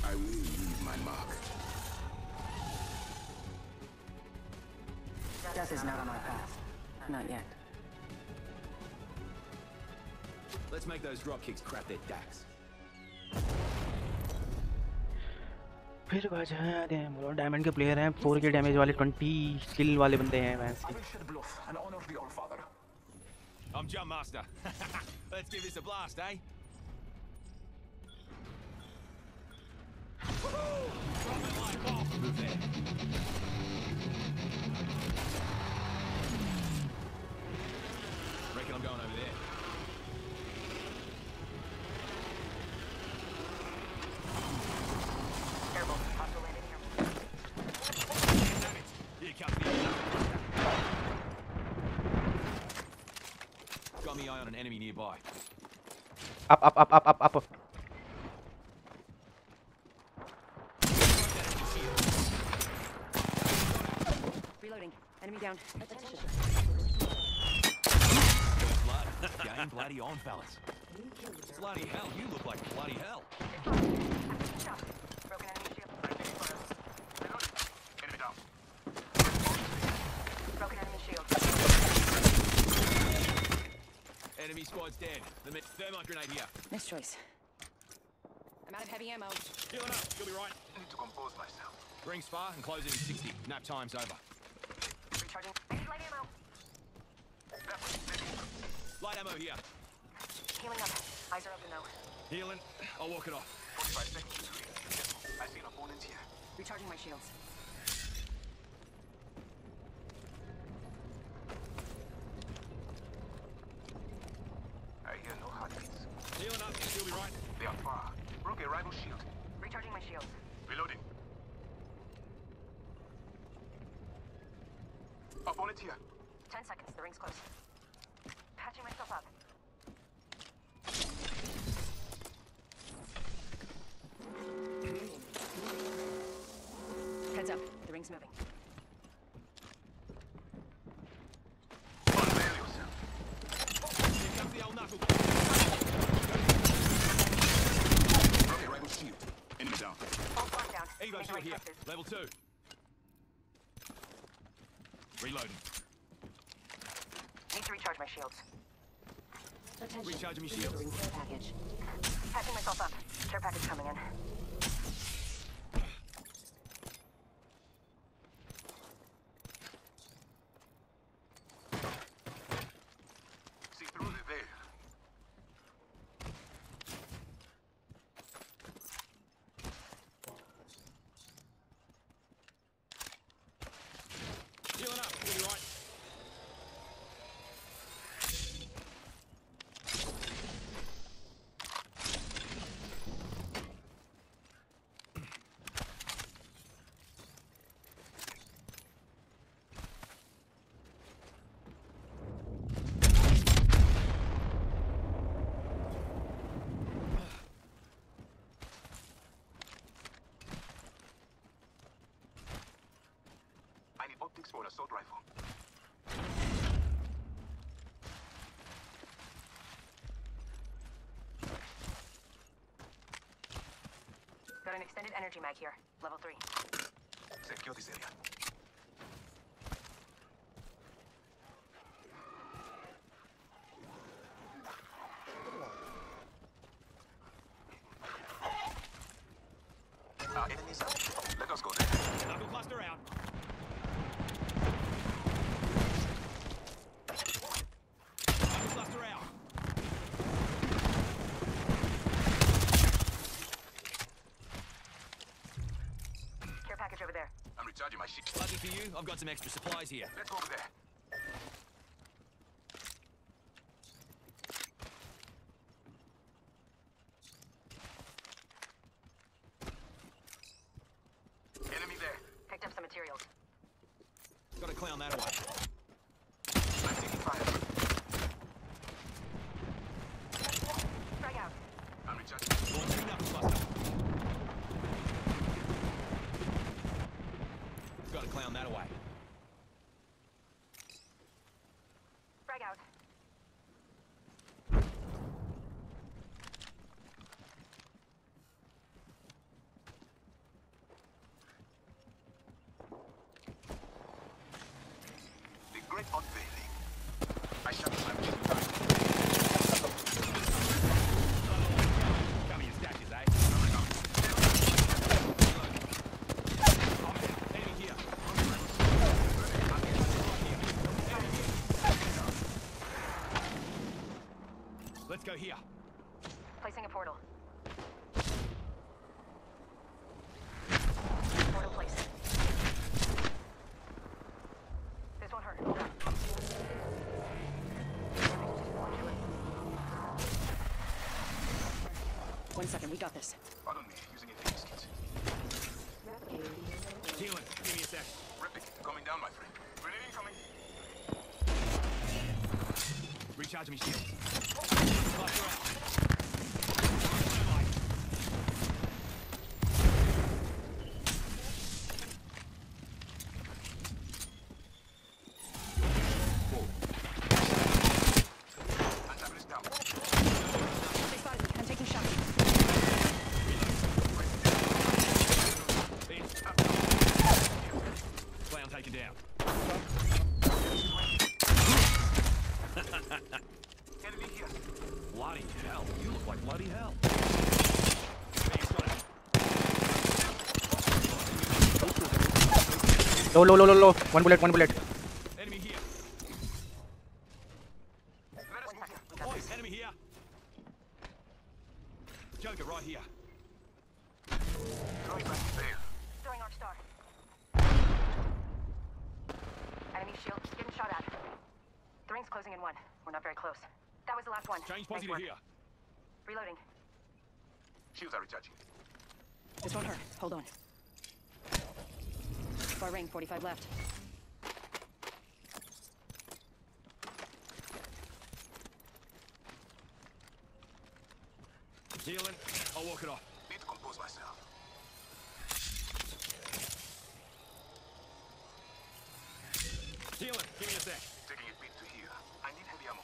I will leave my mark. Death is not on our path. Not yet. Let's make those drop kicks crap their dacks. फिर बाजा आते हैं बोलो diamond के player हैं 4 के डैमेज वाले 20 स्किल वाले बंदे हैं वैसे I'm Jump Master. Let's give this a blast, eh? Move there. Reckon I'm going over there. Careful. Hostile landing here. Damage. Here comes the Got me eye on an enemy nearby. up up up up up up Reloading. Enemy down. Attention. Blood. Game bloody on, fellas. Bloody hell, you look like bloody hell. Broken enemy shield. Enemy down. Broken enemy shield. Enemy squad's dead. The thermite grenade here. Nice choice. I'm out of heavy ammo. Healing up. You'll be right. I need to compose myself. Bring Spar and close it in 60. Nap time's over. Recharging. I need light ammo. Light ammo here. Healing up. Eyes are open though. Healing. I'll walk it off. 45 seconds. I see an opponent here. Recharging my shields. I hear no heartbeats. Healing up. You'll be right. They are far. Broke a rival shield. Recharging my shields. Reloading. Opponent here. 10 seconds. The ring's close. Patching myself up. Heads up. The ring's moving. Unveil yourself. Here comes the old knuckle. Broke a rival shield. Enemy down. All squad down. Evo Make the shield right here. choices. Level 2. Reloading. Need to recharge my shields. Attention. Recharging my shields. Care package. Patching myself up. Care package coming in. See through the veil. Healing up. You'll be right. I need optics for an assault rifle. Got an extended energy mag here. Level 3. Secure this area. Our enemies are. Let us go there. Knuckle cluster out. Knuckle cluster out. Care package over there. I'm recharging my shield. Lucky for you, I've got some extra supplies here. Let's go over there. Enemy there. Picked up some materials. Gotta clown that away. I'm taking fire. Frag out. I'm recharging. Launching knuckle cluster. Gotta clown that away. Frag out. Echo here. Placing a portal. Portal placed. This won't hurt. Hold on. 1 second, we got this. Pardon me, using infectious kits. Healing. Give me a sec. Ripping. Coming down, my friend. Grenade incoming. Recharging me shield. Cluster out. Dynamite. Antagonist down. They spotted me. I'm taking shots. Clown taken down. Enemy here. Bloody hell. You look like bloody hell. Being shot at. Low. One bullet. Enemy here. Let us move here. Boys, enemy here. Joker right here. Throwing back there. Throwing Arc Star. Enemy shield getting shot at. The ring's closing in 1. We're not very close. That was the last one. Change Nice positive work. here. Reloading. Shields are recharging. This won't hurt. Hold on. Far ring, 45 left. Healing. I'll walk it off. Need to compose myself. Healing. Give me a sec. Taking a beat to heal. I need heavy ammo.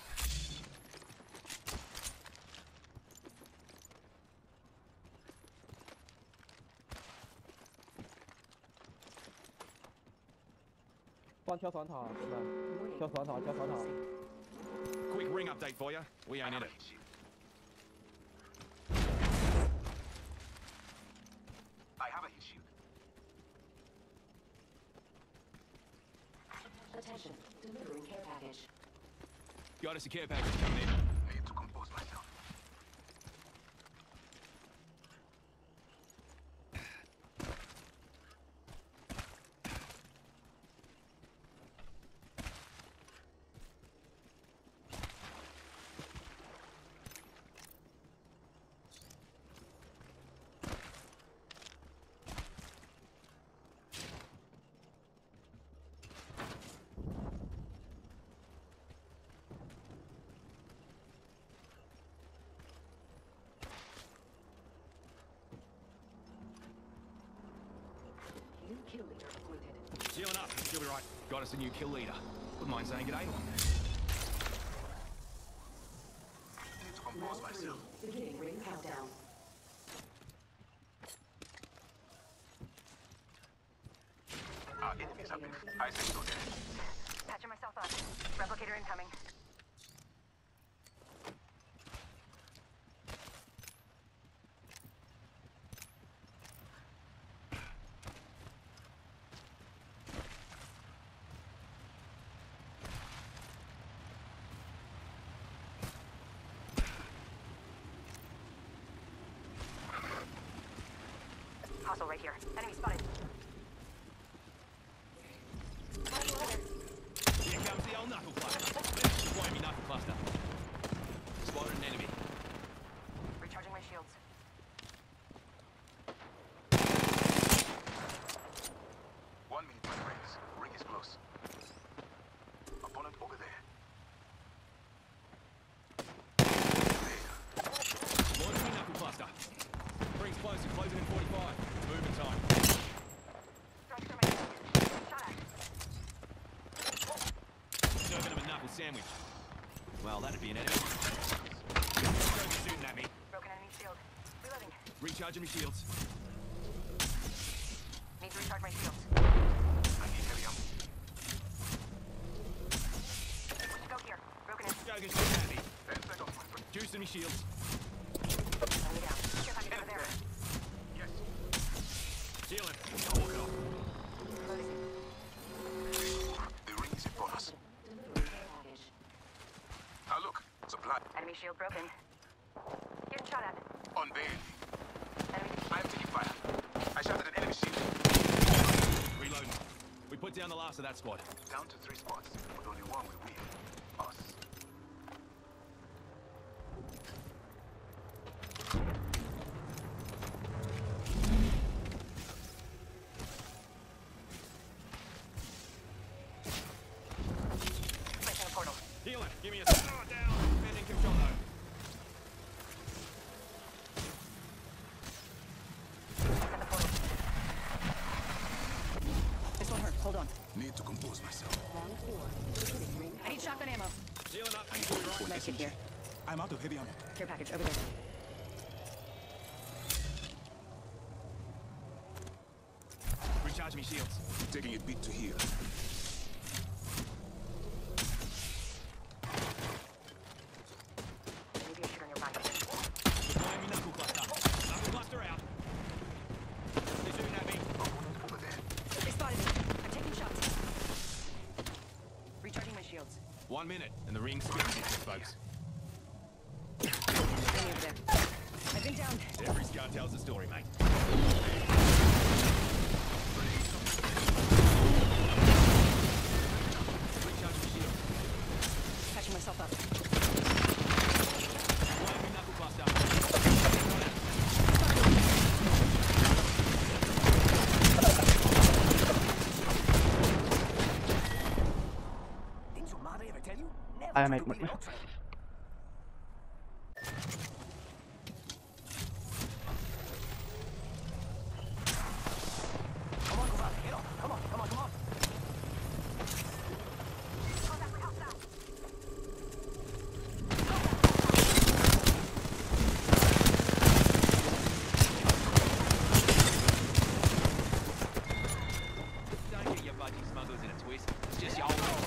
Quick ring update for you. We ain't in it. I have a heat shield. Attention, delivering care package. Got us a care package coming in. Need to compose myself. New kill leader appointed. Healing up. She'll be right. Got us a new kill leader. Wouldn't mind saying g'day to him. Need to compose myself. Beginning ring countdown. Our enemies have been. I say so there. Patching myself up. Replicator incoming. Hostile right here. Enemy spotted. Here comes the old knuckle cluster. Let's deploy me knuckle cluster. Spotted an enemy. Recharging my shields. One minute, my friends. Ring is close. Opponent over there. Launch me knuckle cluster. Rings closer. Closing in 45. Movement time. Throwing through my shield. Shot at. Serving him a knuckle sandwich. Well, that'd be an enemy. Joker shooting at me. Broken enemy shield. Reloading. Recharging me shields. Need to recharge my shields. I need heavy ammo. Go here. Broken enemy. Joker shooting at me. 10 seconds, my friend. Juicing me shields. Enemy down. Care package over there. Yes. Healing. I'll walk it off. Reloading. The ring is upon us. Delivering care package. Now look. Supply. Enemy shield broken. Getting shot at. On base. Enemy I am taking fire. I shot at an enemy shield. Reloading. We put down the last of that squad. Down to 3 spots. With only one will win. Us. placing a portal. Healing. Give me a down. Defending control node. Send the portal. This won't hurt. Hold on. Need to compose myself. Round 4. Beginning ring I need shotgun ammo. Healing up. You'll be right. Med kit here. I'm out of heavy ammo. Care package over there. Recharge me shields. Taking a beat to heal. Maybe a shooter nearby. Deploying me knuckle cluster. Knuckle cluster out. They soon have me. Opponent over there. They spotted me. I'm taking shots. Recharging my shields. 1 minute, and the ring's finished, folks. Enemy over there. I've been down. Every scar tells a story, mate. Recharge me shields. Patching myself up. Deploying me knuckle cluster. Didn't your mother ever tell you? Never आया to मैं एक do minute में without training. Come on, Gonzalo, get up. Come on, come on, come on. Don't get your budgie smugglers in a twist. It's just your old